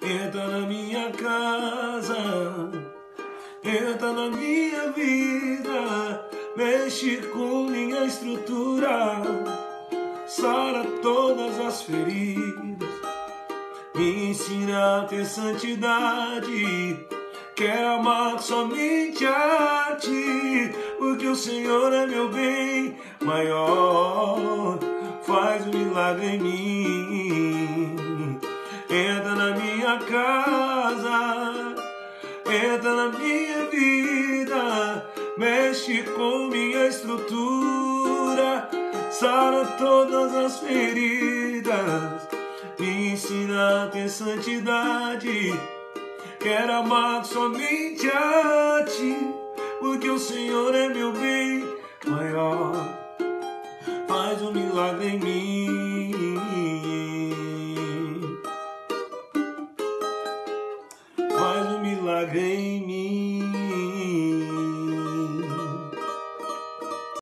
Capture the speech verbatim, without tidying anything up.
Entra na minha casa, entra na minha vida, mexe com minha estrutura, sara todas as feridas, me ensina a ter santidade. Quero amar somente a Ti, porque o Senhor é meu bem maior. Faz um milagre em mim. Entra na minha casa, entra na minha vida, mexe com minha estrutura, sara todas as feridas, me ensina a ter santidade. Quero amar somente a Ti, porque o Senhor é meu bem maior. Faz um milagre em mim, faz um milagre em mim.